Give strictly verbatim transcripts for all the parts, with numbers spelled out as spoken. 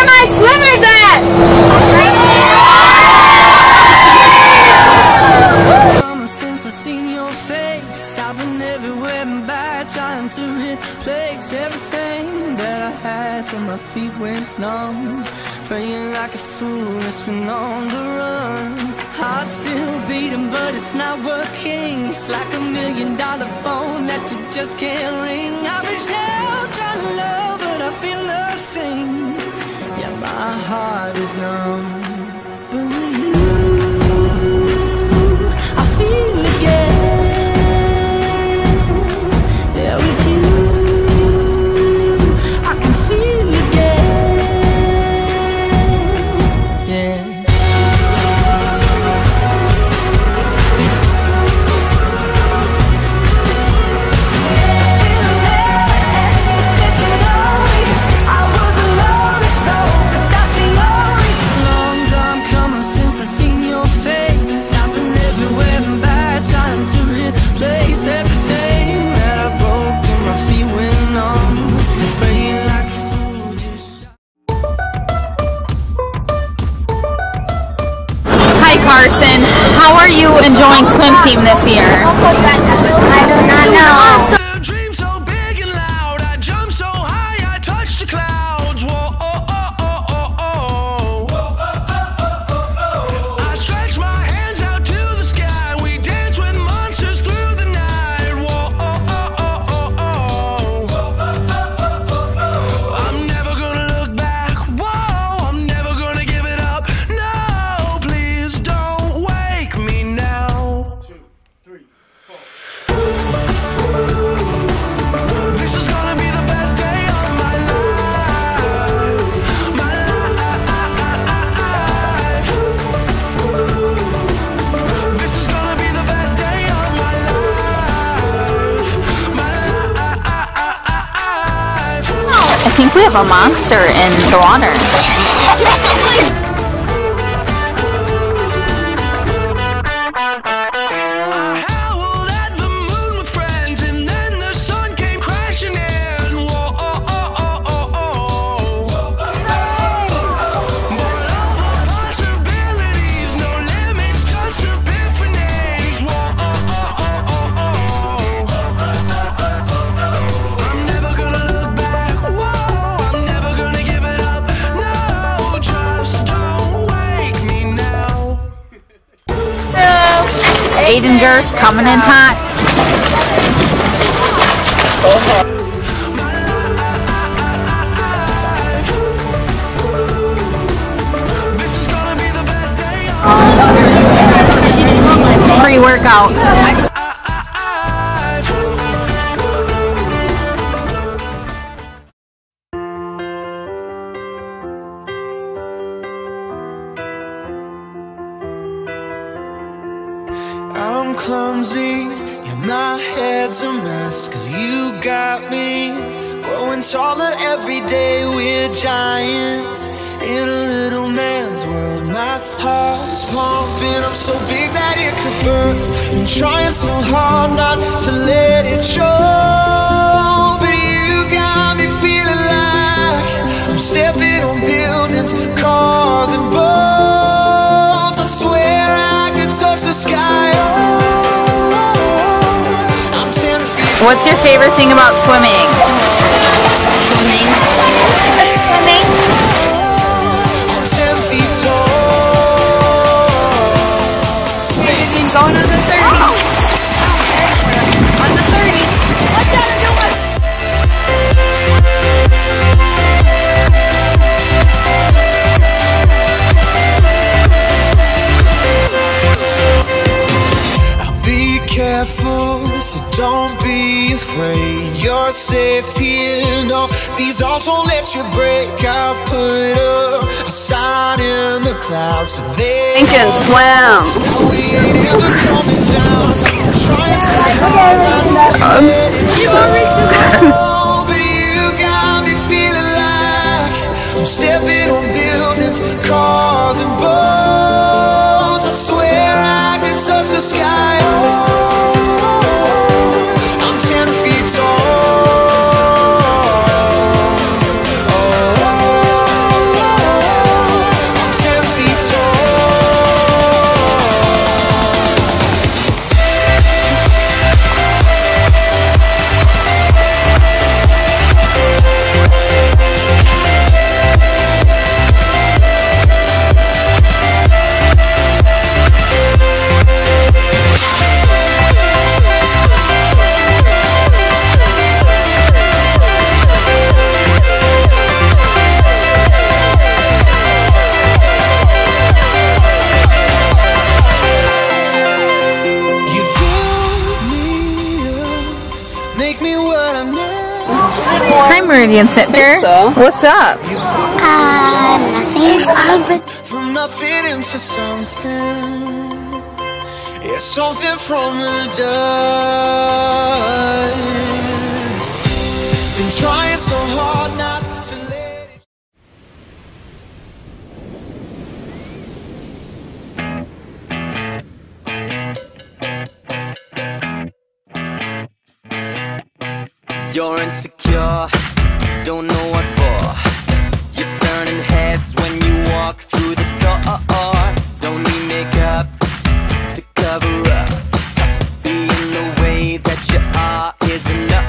my swimmers at? Right here. Since I seen your face, I've been everywhere and back, trying to replace everything that I had till my feet went numb. Praying like a fool, it's been on the run. Heart still beating, but it's not working. It's like a million dollar phone that you just can't ring. I reached out trying to love, but I feel nothing. Yeah, my heart is numb. But with you, I feel again. Yeah, with you, I can feel again. Yeah. Carson, how are you enjoying swim team this year? I do not know. Dream so big and loud, I jump so high, I touch the clouds. Whoa, oh, oh, oh, oh, oh. I stretch my hands out to the sky, we dance with monsters through the night. Whoa, oh, oh, oh, oh, oh. I'm never gonna look back. Whoa, I'm never gonna give it up. No, please don't wake me now. Two, three, four. This is gonna be the best day of my life. My life. This is gonna be the best day of my life. My life. I think we have a monster in the water. Aiden Gurst coming in hot. Pre-workout. I'm clumsy, yeah, my head's a mess, cause you got me growing taller every day. We're giants in a little man's world. My heart is pumping up so big that it could burst. I'm trying so hard not to let it show, but you got me feeling like I'm stepping on buildings, cars and boats. I swear I could touch the sky. What's your favorite thing about swimming? Swimming. Swimming. I'm ten feet tall. We've been going on the thirty. On the thirty. What's that doing? I'll be careful, so don't be afraid. You're safe here, no, these arms won't let you break. I'll put up a sign in the clouds so they Think and swim. we ain't ever coming down. I'm trying so hard not to let it show, but you got me feeling like I'm stepping on buildings, cars and boats. I swear I could touch the sky. make me what I'm not. Hi, Meridian Sittner. so. What's up? Uh, nothing. From nothing into something. Yeah, something from the dust. Been trying so hard not to let it. You're insecure, don't know what for. You're turning heads when you walk through the door. Don't need makeup to cover up. Being the way that you are is enough.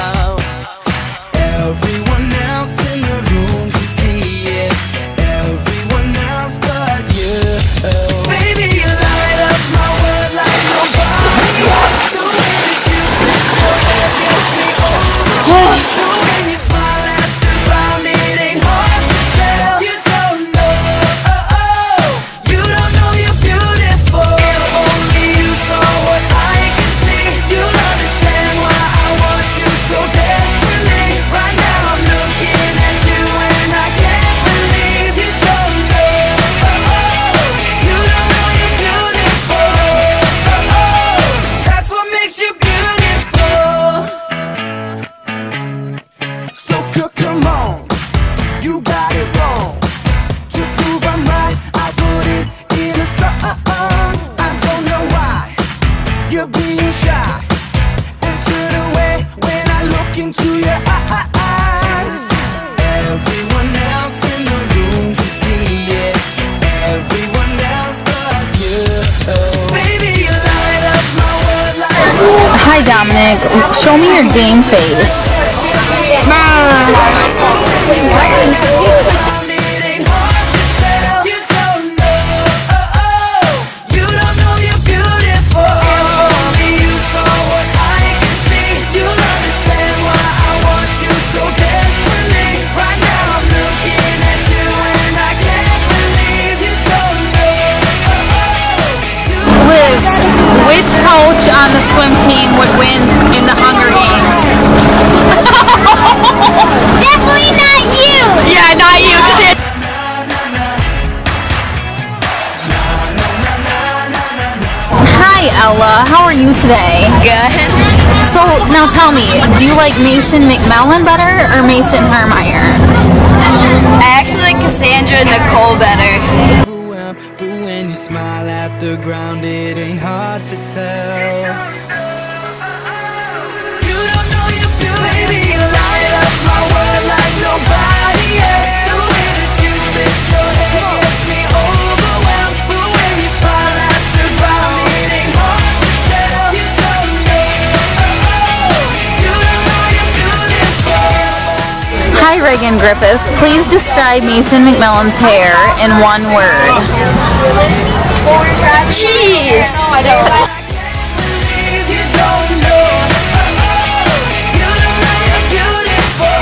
Everyone else in the room can see it. Everyone else but you. Baby, you light up my world like nobody else. The way that you flip your hair gets me over. The way you smile at the ground, it ain't hard to tell. You don't know, oh, oh. You don't know you're beautiful. If only you saw what I can see, you'll understand why I want you so desperately. Right now I'm looking at you and I can't believe you don't know, oh, oh. You don't know you're beautiful, oh, oh. That's what makes you beautiful. So c- come on, you got it wrong. To prove I'm right, I put it in a song. I don't know why you're being shy and turn away when I look into your eyes. Everyone else in the room can see it. Everyone else but you. Baby, you light up my world like. Hi, Dominic. Show me your game face. It ain't hard to tell. You don't know, oh, oh. You don't know you're beautiful. If only you saw what I can see, you'll understand why I want you so desperately. Right now I'm looking at you and I can't believe you don't know, oh, oh. Liz, which coach on the swim team would win in the Hunger Games? Definitely not you. Yeah, not you. Hi, Ella. How are you today? Good. So, now tell me, do you like Mason McMillan better or Mason Hermeyer? I actually like Cassandra Nicole better. Overwhelmed, but when you smile at the ground, it ain't hard to tell. You don't know you're beautiful. Baby, you light up my world like nobody else. The way that you flip your hair gets me overwhelmed. But when you smile at the ground, it ain't hard to tell. You don't know, oh, oh. You don't know you're beautiful. Hi, Reagan Griffiths. Please describe Mason McMillan's hair in one word. Cheese. No, I don't. Believe you don't know, oh, oh. You don't know you're beautiful.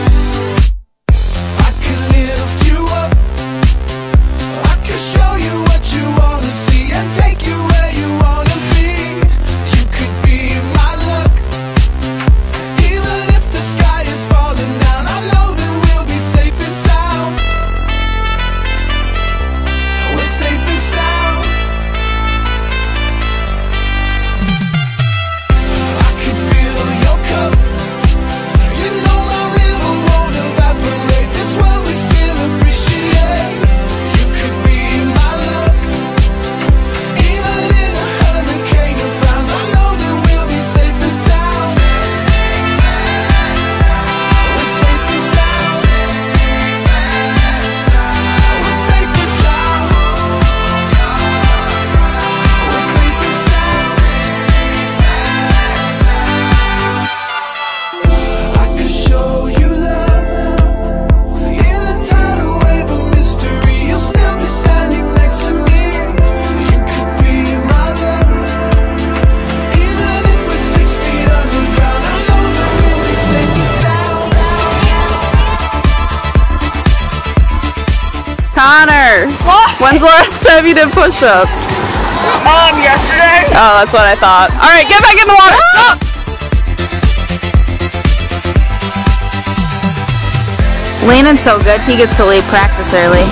I can lift you up. I can show you Connor. What? When's the last time you did push-ups? Um, yesterday. Oh, that's what I thought. All right, get back in the water. Oh! Landon's so good, he gets to leave practice early.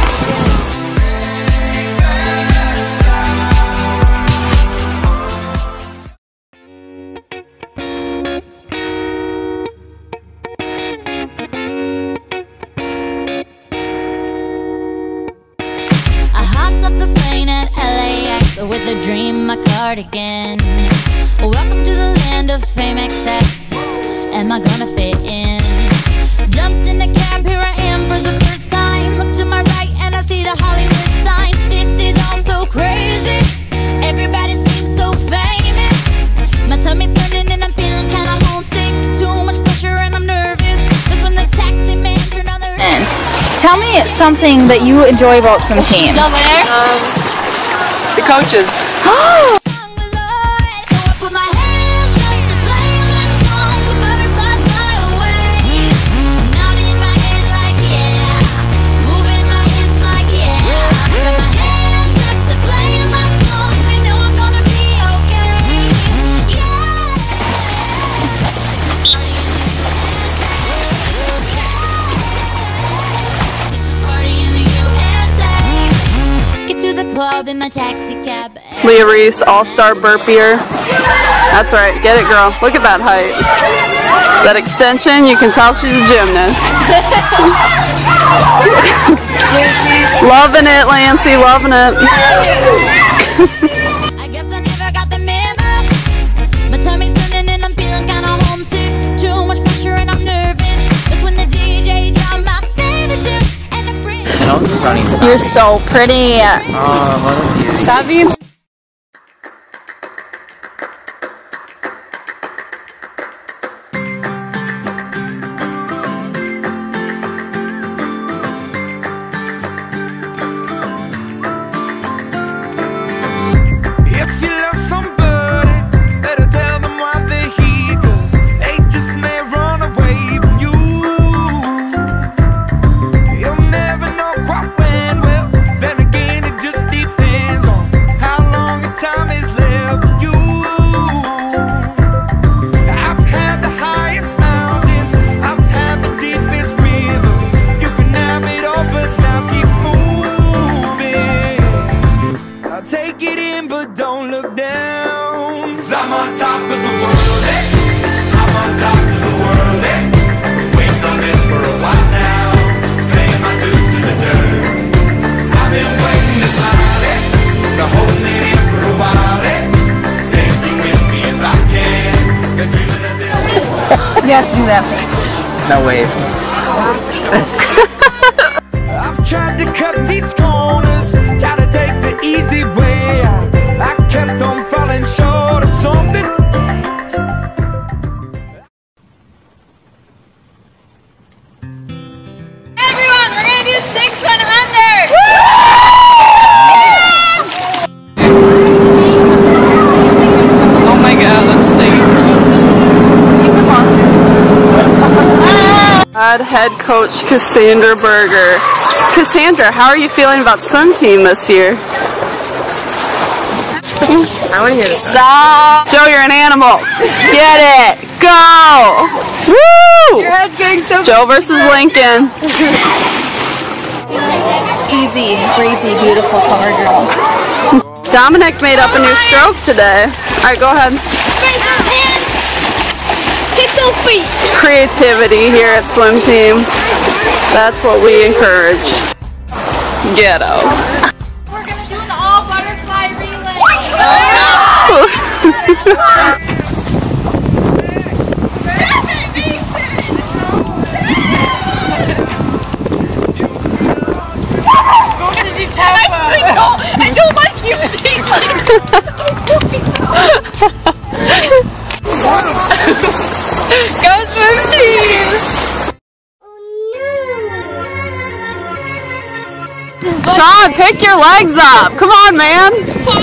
I hopped up the plane at L A X with a dream, my cardigan. Welcome to the land of fame excess. Am I gonna fit in? Jumped in the cab, here I am for the first time. Look to my right and I see the Hollywood sign. This is all so crazy. Everybody seems so famous. My tummy's turning and I'm feeling kinda homesick. Too much pressure and I'm nervous. That's when the taxi man turned on the radio. Tell me something that you enjoy about swim team. Um, the coaches. Oh! So I put my hands up to play my song. The butterflies fly away. Nodding my head like yeah, moving my hips like yeah. Got my hands up to play my song. I know I'm gonna be okay. Yeah. It's a party in the U S A. Get to the club in my taxi cab. Leah Reese, all-star burpier. That's right, get it, girl. Look at that height. That extension, you can tell she's a gymnast. Loving it, Lancey, loving it. I guess I never got the memo. My tummy's turning and I'm feeling kinda homesick. Too much pressure and I'm nervous. That's when the D J dropped my favorite tune and the bring. You're so pretty. Stop being. If you love somebody, better tell them why they're here, 'cause they just may run away from you. You'll never know quite when, well, then again it just depends on how long the time is left for you. I've had the highest mountains, I've had the deepest river. You can have it all, but life keeps moving. I'll take it in, but don't look down. 'Cause I'm on top of the world, eh? I'm on top of the world, eh? Waiting on this for a while now, paying my dues to the dirt. I've been waiting to slide, eh? Been holding it in for a while, eh? Take you with me if I can. Been dreaming of this. Yes, do that. No way. I've tried to cut these corners, try to take the easy way out. I kept on falling short of something. Everyone, we're gonna do six one hundred. Oh my god, let's take it. Bad head coach Cassandra Berger. Cassandra, how are you feeling about swim team this year? I want to hear this. Stop! Joe, you're an animal. Get it. Go! Woo! Your head's getting so. Joe versus Lincoln. Easy, breezy, beautiful cover girl. Dominic made up a new stroke today. Alright, go ahead. Kick those feet. Creativity here at swim team. That's what we encourage. Ghetto. We're gonna do an all butterfly relay. Actually, no, I don't like you, Go swim team! Sean, pick your legs up. Come on, man.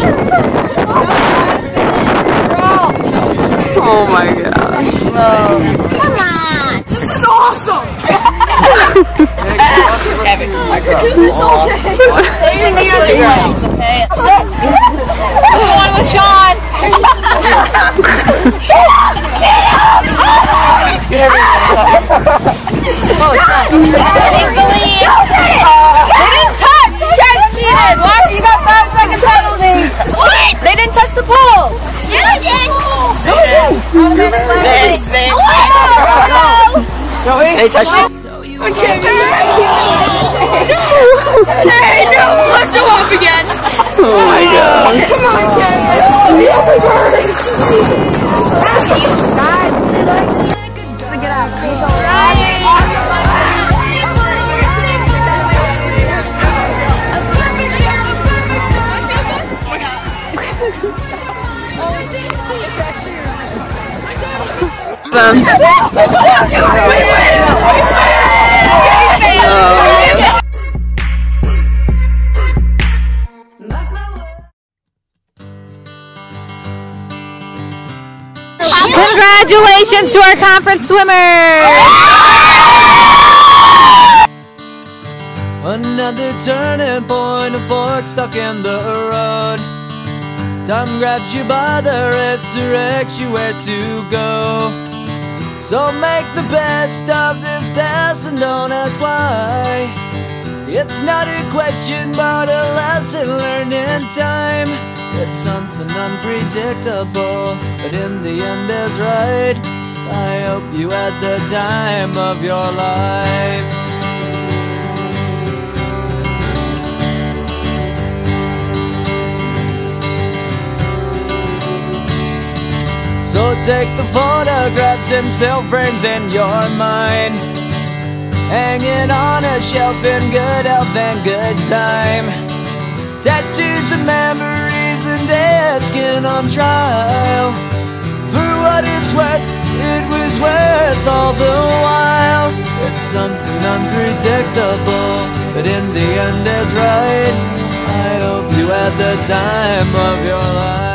Oh my god. Come on! This is awesome! have it. I could do this all day. Stay near the legs, okay? I'm going with Sean. Oh, Make believe. They didn't touch. You guys cheated. Watch, you got five second penalty. What? They didn't touch the pole. Yeah, they did. Thanks, thanks. They touched it. I can't get it. Hey, no, lift him up again. Oh my god. Come on, guys. Get out. He's all right. Um, Congratulations to our conference swimmers! Another turning point, a fork stuck in the road. Time grabs you by the wrist, directs you where to go. So make the best of this test and don't ask why. It's not a question but a lesson learned in time. It's something unpredictable, but in the end is right. I hope you had the time of your life. So take the photographs and still frames in your mind, hanging on a shelf in good health and good time. Tattoos of memories and dead skin on trial. For what it's worth, it was worth all the while. It's something unpredictable, but in the end is right. I hope you had the time of your life.